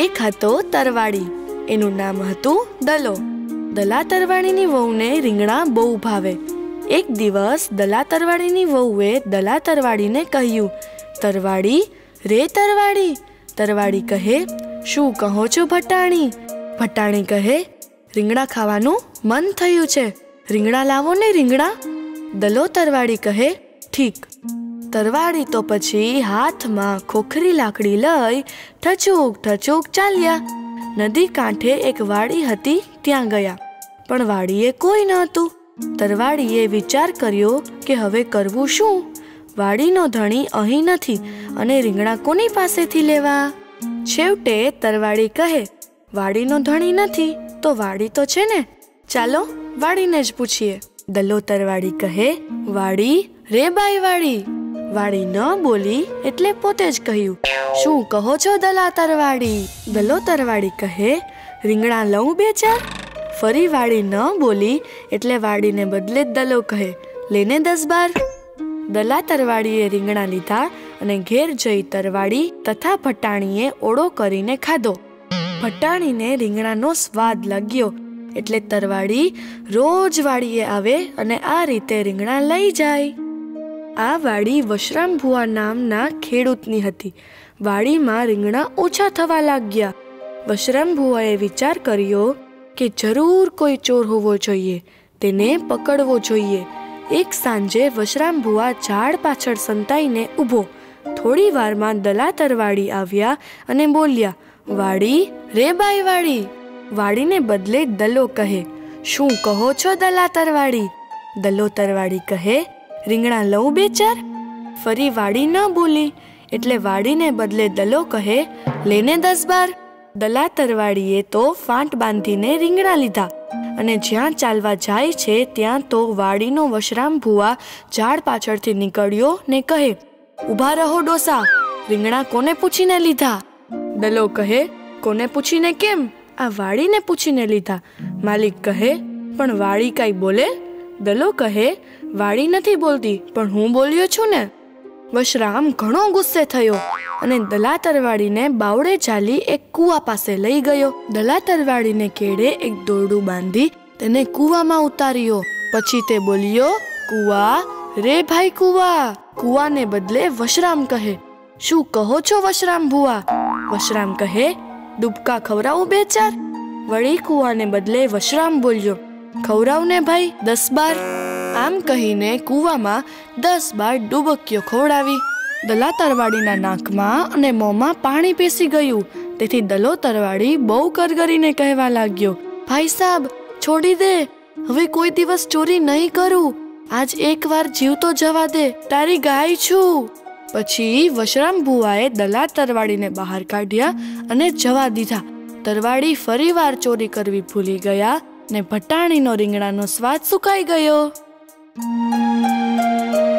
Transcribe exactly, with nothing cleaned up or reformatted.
એક હતો તરવાડી, એનું નામ હતું દલો. દલા તરવાડીની વહુને રીંગણા બહુ ભાવે. એક દિવસ દલા તરવાડીની વહુએ દલા તરવાડીને કહ્યું, તરવાડી રે તરવાડી. તરવાડી કહે, શું કહો છો ભટાણી? ભટાણી કહે, રીંગણા ખાવાનું મન થયું છે, રીંગણા લાવો ને રીંગણા. દલો તરવાડી કહે, ઠીક. તરવાડી તો પછી હાથમાં ખોખરી લાકડી લઈ ઠચુક ઠચુક ચાલ્યા. નદી કાંઠે એક વાડી હતી, ત્યાં ગયા, પણ વાડીએ કોઈ ન હતું. તરવાડીએ વિચાર કર્યો કે હવે કરવું શું? વાડીનો ધણી અહીં નથી અને રીંગણા કોની પાસેથી લેવા? છેવટે તરવાડી કહે, વાડીનો ધણી નથી તો વાડી તો છે ને, ચાલો વાડીને જ પૂછીએ. દલો તરવાડી કહે, વાડી રે બાઈ વાડી. વાડી ન બોલી એટલે પોતે જ કહ્યું, શું કહો છો દલા તરવાડી? દલો તરવાડી કહે, રીંગણા લઉં બે ચાર. ફરી વાડી ન બોલી એટલે વાડીને બદલે દલો કહે, લેને દસ બાર. દલા તરવાડીએ રીંગણા લીધા અને ઘેર જઈ તરવાડી તથા ભટાણીએ ઓળો કરીને ખાધો. ભટાણીને રીંગણાનો સ્વાદ લાગ્યો એટલે તરવાડી રોજ વાડીએ આવે અને આ રીતે રીંગણા લઈ જાય. આ વાડી વશરામ ભુવા નામના ખેડૂતની હતી. વાડીમાં રીંગણા ઓછા થવા લાગ્યા. વશરામ ભુવાએ વિચાર કર્યો કે જરૂર કોઈ ચોર હોવો જોઈએ, તેને પકડવો જોઈએ. એક સાંજે વશરામ ભુવા ઝાડ પાછળ સંતાઈને ઊભો. થોડી વારમાં દલા તરવાડી આવ્યા અને બોલ્યા, વાડી રે બાઈ વાડી. વાડીને બદલે દલો કહે, શું કહો છો દલા તરવાડી? દલો તરવાડી કહે, રીંગણા લઉં બે ચાર. ફરી વાડી ન બોલી એટલે વાડીને બદલે દલો કહે, લેને દસ બાર. દલા તરવાડીએ તો ફાંટ બાંધીને રીંગણા લીધા અને જ્યાં ચાલવા જાય છે ત્યાં તો વાડીનો વશરામ ભુવા ઝાડ પાછળથી નીકળ્યો ને કહે, ઊભા રહો ડોસા, રીંગણા કોને પૂછીને લીધા? દલો કહે, કોને પૂછીને કેમ? આ વાડીને પૂછીને લીધા. માલિક કહે, પણ વાડી કાંઈ બોલે? દલો કહે, વાડી નથી બોલતી પણ હું બોલ્યો છું ને. વશરામ ઘણો ગુસ્સે થયો અને દલા તરવાડીને બાવડે ચાલી એક કૂવા પાસે લઈ ગયો. દલા તરવાડીને કેડે એક દોરડું બાંધી તેને કૂવામાં ઉતાર્યો. પછી તે બોલ્યો, કૂવા રે ભાઈ કૂવા. કૂવાને બદલે વશરામ કહે, શું કહો છો વશરામ ભુવા? વશરામ કહે, ડૂબકા ખવડાવું બે ચાર. વળી કૂવાને બદલે વશરામ બોલ્યો, ખવડાવને ભાઈ દસ બાર. આમ કહીને કૂવામાં દસ બાર ડૂબકીઓ ખવડાવી. દલા તરવાડીના નાકમાં અને મોંમાં પાણી પેસી ગયું. તેથી દલો તરવાડી બહુ કરગરીને કહેવા લાગ્યો, ભાઈ સાબ છોડી દે, હવે કોઈ દિવસ ચોરી નહીં કરું, આજ એક વાર જીવતો જવા દે, તારી ગાય છું. પછી વશરામ ભુવાએ દલા તરવાડીને બહાર કાઢ્યા અને જવા દીધા. તરવાડી ફરી વાર ચોરી કરવી ભૂલી ગયા ને ભટાણીનો રીંગણાનો સ્વાદ સુકાઈ ગયો.